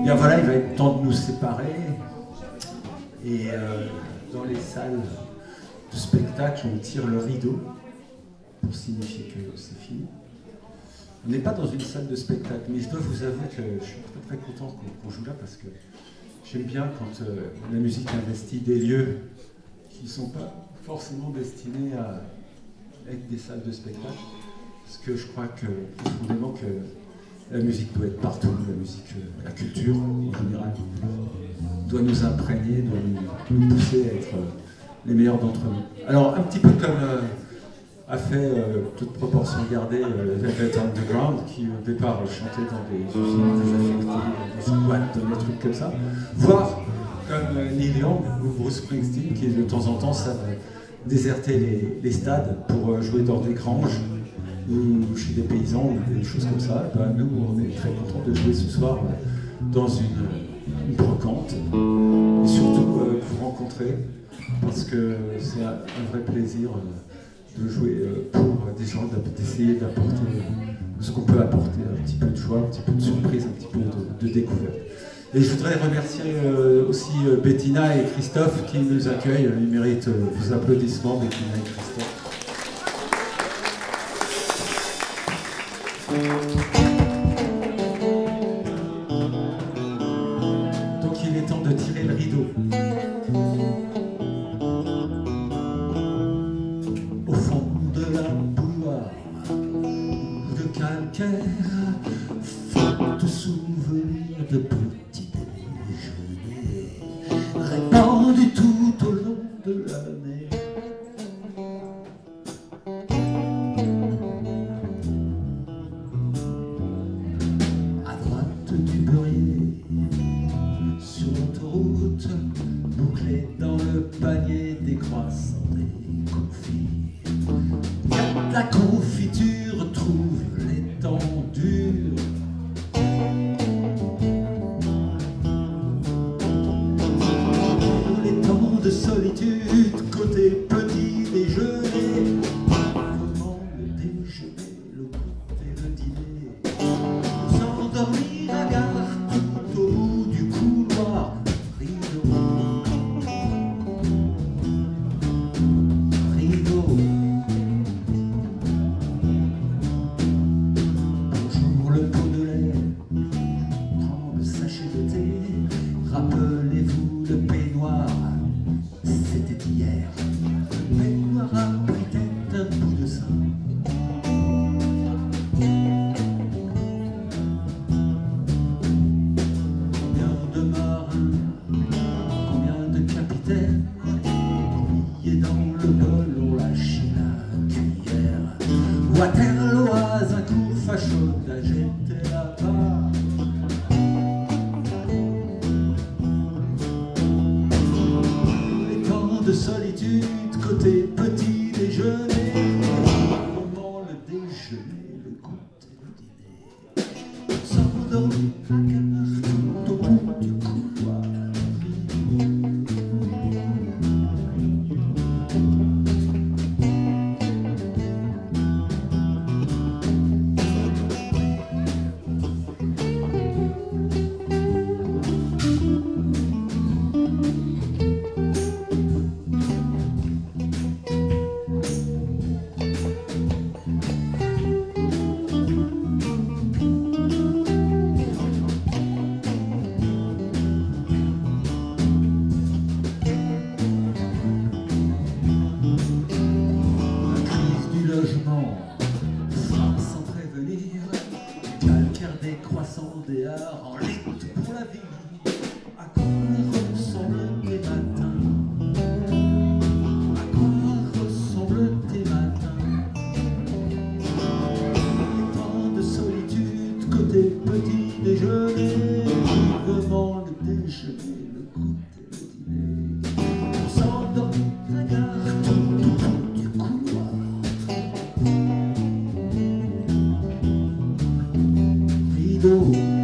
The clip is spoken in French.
bien voilà, il va être temps de nous séparer. Et dans les salles de spectacle, on tire le rideau pour signifier que c'est fini. On n'est pas dans une salle de spectacle, mais je dois vous avouer que je suis très très content qu'on joue là parce que j'aime bien quand la musique investit des lieux qui ne sont pas forcément destinés à être des salles de spectacle. Parce que je crois que profondément que la musique doit être partout, la musique, la culture en général doit nous imprégner, doit nous pousser à être les meilleurs d'entre nous. Alors un petit peu comme a fait, toute proportion gardée, Velvet Underground, qui au départ chantait dans des usines désaffectées, des squats, des trucs comme ça, voire comme Neil Young ou Bruce Springsteen, qui de temps en temps savent déserter les stades pour jouer dans des granges ou chez des paysans ou des choses comme ça. Ben, nous, on est très contents de jouer ce soir dans une brocante et surtout vous rencontrer parce que c'est un vrai plaisir de jouer pour des gens, d'essayer d'apporter ce qu'on peut apporter, un petit peu de joie, un petit peu de surprise, un petit peu de découverte. Et je voudrais remercier aussi Bettina et Christophe qui nous accueillent. Ils méritent vos applaudissements, Bettina et Christophe. Donc il est temps de tirer le rideau. Au fond de la bouilloire de calcaire, faut te souvenir de petits déjeuners répandus tout au long de l'année. À droite du beurrier, sur l'autoroute, bouclé dans le panier des croissants, des confits. La confiture trouve les temps durs. Les temps de solitude, côté petit déjeuner. Comment le déjeuner, le goûter, le dîner. S'endormir à gare tout au bout du couloir. Rideau. Rideau. Bonjour le pot de lait, prends le sachet de thé, rappelez-vous le peignoir, c'était hier. Le peignoir abritait un bout de sein. Combien de marins, combien de capitaines, billets dans le bol ont lâché la cuillère. Waterloo, Azincourt, Fachovda, j'étais là-bas. Les temps de solitude, côté petit déjeuner. Comment le déjeuner, le goûter, le dîner. S'endormir à gare tout au bout du couloir. Frappe sans prévenir, calcaire des croissants, des hards en lutte pour la vie. À quoi ressemblent tes matins? À quoi ressemblent tes matins? Les temps de solitude, côté petit déjeuner, vivement le déjeuner, le goûter, le dîner. On s'endormit à la gare tout au bout du couloir. Rideau.